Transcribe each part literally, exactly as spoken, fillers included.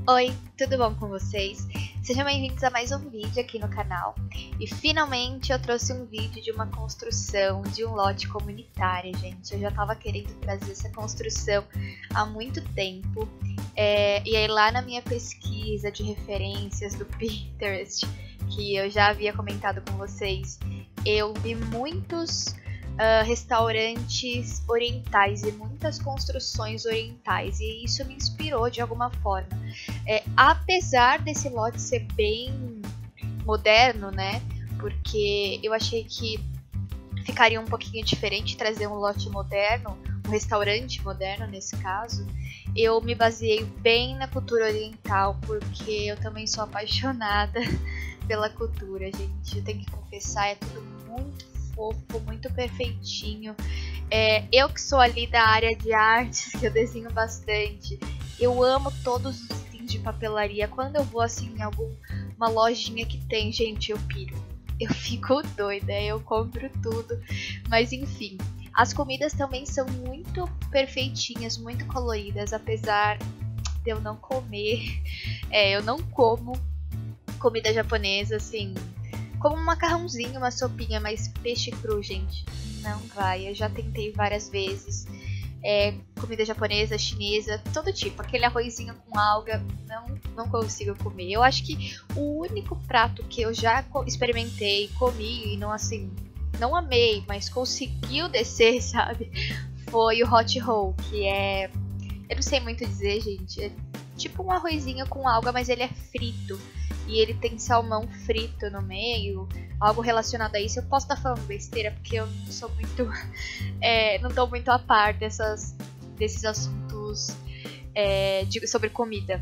Oi, tudo bom com vocês? Sejam bem-vindos a mais um vídeo aqui no canal. E finalmente eu trouxe um vídeo de uma construção de um lote comunitário, gente. Eu já tava querendo trazer essa construção há muito tempo. É, e aí lá na minha pesquisa de referências do Pinterest, que eu já havia comentado com vocês, eu vi muitos Uh, restaurantes orientais e muitas construções orientais, e isso me inspirou de alguma forma. É, apesar desse lote ser bem moderno, né? Porque eu achei que ficaria um pouquinho diferente trazer um lote moderno, um restaurante moderno nesse caso. Eu me baseei bem na cultura oriental, porque eu também sou apaixonada pela cultura, gente. Eu tenho que confessar, é tudo muito fofo, muito perfeitinho. É, eu que sou ali da área de artes, que eu desenho bastante, eu amo todos os itens de papelaria. Quando eu vou assim em alguma lojinha que tem, gente, eu piro. Eu fico doida, eu compro tudo. Mas enfim, as comidas também são muito perfeitinhas, muito coloridas, apesar de eu não comer. É, eu não como comida japonesa, assim, como um macarrãozinho, uma sopinha, mas peixe cru, gente, não vai. Eu já tentei várias vezes. É, comida japonesa, chinesa, todo tipo. Aquele arrozinho com alga, não, não consigo comer. Eu acho que o único prato que eu já experimentei, comi e não assim, não amei, mas conseguiu descer, sabe? Foi o hot roll, que é, eu não sei muito dizer, gente. É tipo um arrozinho com alga, mas ele é frito. E ele tem salmão frito no meio, algo relacionado a isso. Eu posso estar falando besteira, porque eu não sou muito, é, não tô muito a par dessas, desses assuntos é, de, sobre comida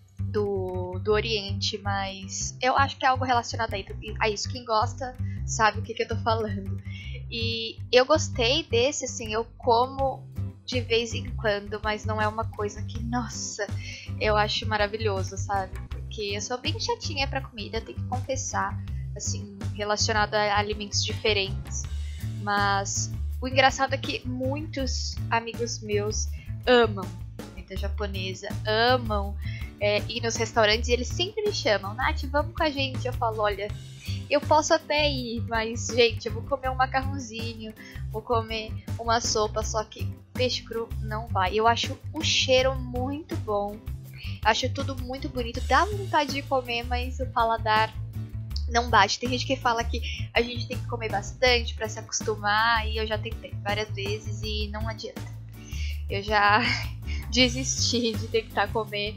do, do Oriente, mas eu acho que é algo relacionado a isso. Quem gosta sabe o que, que eu tô falando. E eu gostei desse, assim, eu como de vez em quando, mas não é uma coisa que, nossa, eu acho maravilhoso, sabe? Porque eu sou bem chatinha pra comida, tenho que confessar, assim, relacionado a alimentos diferentes. Mas o engraçado é que muitos amigos meus amam comida japonesa, amam é, ir nos restaurantes, e eles sempre me chamam: Nath, vamos com a gente. Eu falo: olha, eu posso até ir, mas, gente, eu vou comer um macarrãozinho, vou comer uma sopa, só que peixe cru não vai. Eu acho o cheiro muito bom, acho tudo muito bonito, dá vontade de comer, mas o paladar não bate. Tem gente que fala que a gente tem que comer bastante pra se acostumar, e eu já tentei várias vezes e não adianta. Eu já desisti de tentar comer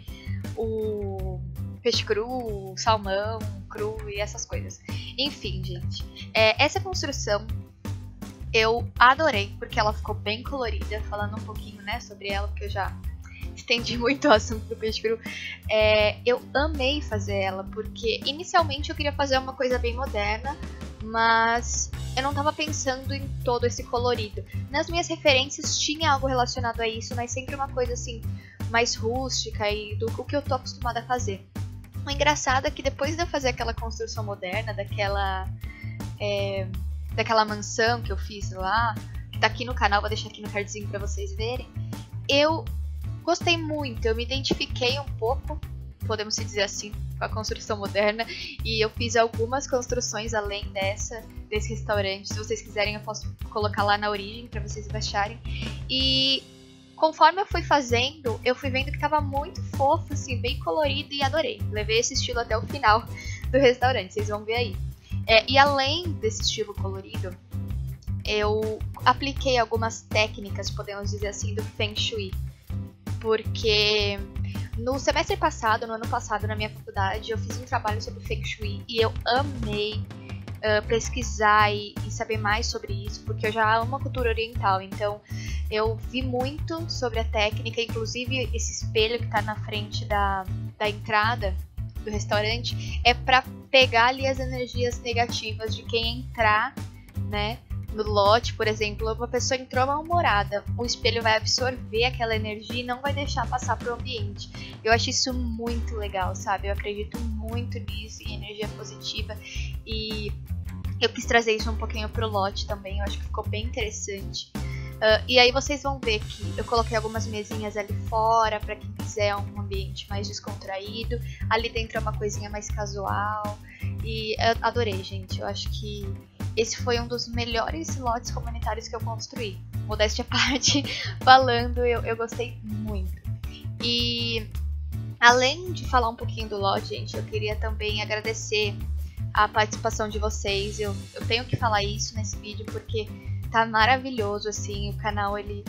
o peixe cru, o salmão cru e essas coisas. Enfim, gente, é, essa construção eu adorei, porque ela ficou bem colorida. Falando um pouquinho, né, sobre ela, porque eu já estendi muito o assunto do peixe cru. É, eu amei fazer ela, porque inicialmente eu queria fazer uma coisa bem moderna, mas eu não tava pensando em todo esse colorido. Nas minhas referências tinha algo relacionado a isso, mas sempre uma coisa assim, mais rústica e do o que eu tô acostumada a fazer. O engraçado é que depois de eu fazer aquela construção moderna, daquela, é, daquela mansão que eu fiz lá, que tá aqui no canal, vou deixar aqui no cardzinho pra vocês verem, eu gostei muito, eu me identifiquei um pouco, podemos dizer assim, com a construção moderna, e eu fiz algumas construções além dessa, desse restaurante. Se vocês quiserem, eu posso colocar lá na origem pra vocês baixarem. E conforme eu fui fazendo, eu fui vendo que tava muito fofo, assim, bem colorido, e adorei. Levei esse estilo até o final do restaurante, vocês vão ver aí. É, e além desse estilo colorido, eu apliquei algumas técnicas, podemos dizer assim, do Feng Shui. Porque no semestre passado, no ano passado, na minha faculdade, eu fiz um trabalho sobre Feng Shui, e eu amei uh, pesquisar e, e saber mais sobre isso, porque eu já amo a cultura oriental. Então eu vi muito sobre a técnica, inclusive esse espelho que tá na frente da, da entrada do restaurante é para pegar ali as energias negativas de quem entrar, né, no lote. Por exemplo, uma pessoa entrou mal-humorada, o espelho vai absorver aquela energia e não vai deixar passar pro ambiente. Eu acho isso muito legal, sabe? Eu acredito muito nisso, em energia positiva, e eu quis trazer isso um pouquinho pro lote também. Eu acho que ficou bem interessante. Uh, e aí vocês vão ver que eu coloquei algumas mesinhas ali fora para quem mas é um ambiente mais descontraído. Ali dentro é uma coisinha mais casual. E eu adorei, gente. Eu acho que esse foi um dos melhores lotes comunitários que eu construí. Modéstia à parte, falando, eu, eu gostei muito. E além de falar um pouquinho do lote, gente, eu queria também agradecer a participação de vocês. Eu, eu tenho que falar isso nesse vídeo porque tá maravilhoso, assim, o canal, ele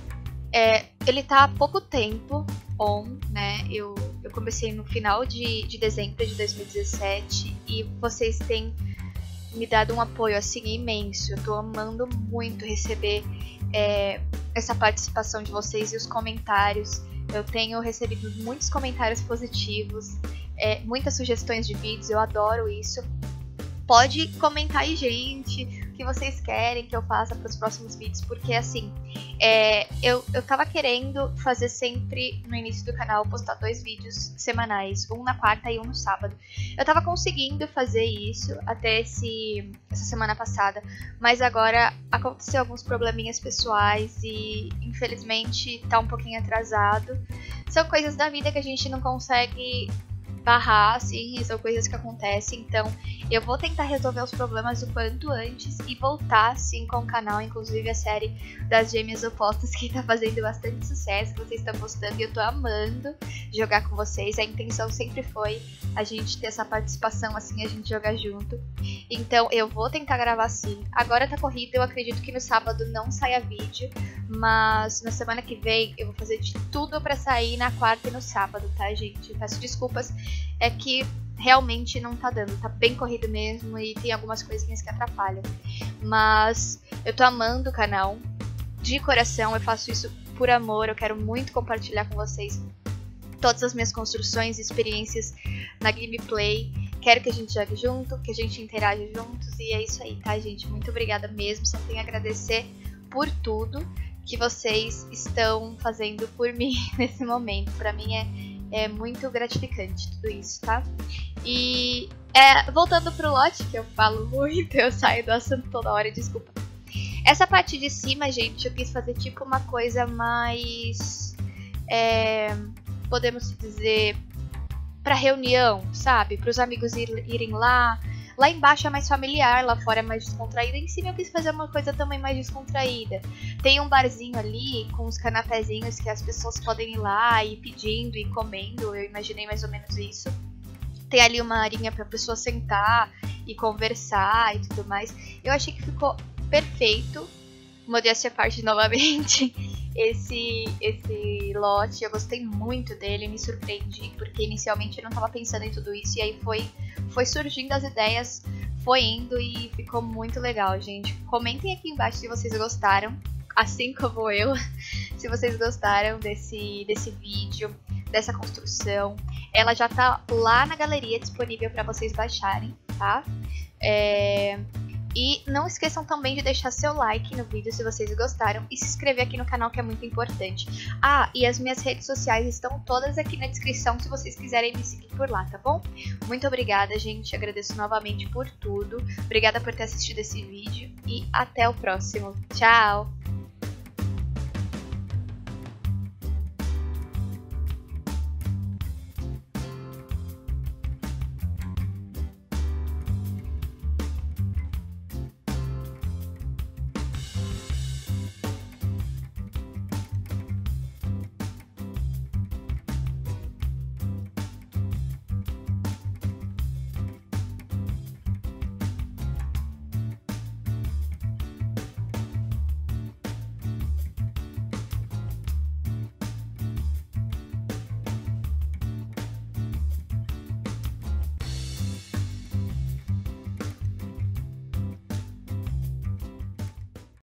é, ele tá há pouco tempo on, né, eu, eu comecei no final de, de dezembro de dois mil e dezessete e vocês têm me dado um apoio, assim, imenso. Eu tô amando muito receber é, essa participação de vocês e os comentários. Eu tenho recebido muitos comentários positivos, é, muitas sugestões de vídeos, eu adoro isso. Pode comentar aí, gente, o que vocês querem que eu faça para os próximos vídeos, porque assim, é, eu, eu tava querendo fazer sempre no início do canal, postar dois vídeos semanais, um na quarta e um no sábado. Eu tava conseguindo fazer isso até esse, essa semana passada, mas agora aconteceu alguns probleminhas pessoais e infelizmente tá um pouquinho atrasado. São coisas da vida que a gente não consegue barrar, assim, são coisas que acontecem, então eu vou tentar resolver os problemas o quanto antes e voltar, sim, com o canal, inclusive a série das Gêmeas Opostas, que tá fazendo bastante sucesso, que vocês estão gostando e eu tô amando jogar com vocês. A intenção sempre foi a gente ter essa participação, assim, a gente jogar junto, então eu vou tentar gravar sim. Agora tá corrido, eu acredito que no sábado não saia vídeo, mas na semana que vem eu vou fazer de tudo pra sair na quarta e no sábado, tá, gente? Eu peço desculpas, é que realmente não tá dando, tá bem corrido mesmo e tem algumas coisinhas que atrapalham. Mas eu tô amando o canal, de coração, eu faço isso por amor, eu quero muito compartilhar com vocês todas as minhas construções e experiências na gameplay. Quero que a gente jogue junto, que a gente interaja juntos e é isso aí, tá, gente? Muito obrigada mesmo, só tenho a agradecer por tudo que vocês estão fazendo por mim nesse momento. Pra mim é É muito gratificante tudo isso, tá? E é, voltando pro lote, que eu falo muito, eu saio do assunto toda hora, desculpa. Essa parte de cima, gente, eu quis fazer tipo uma coisa mais, é, podemos dizer, pra reunião, sabe? Para os amigos ir, irem lá. Lá embaixo é mais familiar, lá fora é mais descontraída. Em cima eu quis fazer uma coisa também mais descontraída. Tem um barzinho ali com uns canapézinhos que as pessoas podem ir lá e ir pedindo e comendo. Eu imaginei mais ou menos isso. Tem ali uma arinha pra pessoa sentar e conversar e tudo mais. Eu achei que ficou perfeito. Modéstia à parte novamente. Esse, esse lote, eu gostei muito dele, me surpreendi, porque inicialmente eu não estava pensando em tudo isso, e aí foi, foi surgindo as ideias, foi indo e ficou muito legal, gente. Comentem aqui embaixo se vocês gostaram, assim como eu, se vocês gostaram desse, desse vídeo, dessa construção. Ela já tá lá na galeria disponível para vocês baixarem, tá? É... E não esqueçam também de deixar seu like no vídeo se vocês gostaram e se inscrever aqui no canal, que é muito importante. Ah, e as minhas redes sociais estão todas aqui na descrição se vocês quiserem me seguir por lá, tá bom? Muito obrigada, gente, agradeço novamente por tudo. Obrigada por ter assistido esse vídeo e até o próximo. Tchau!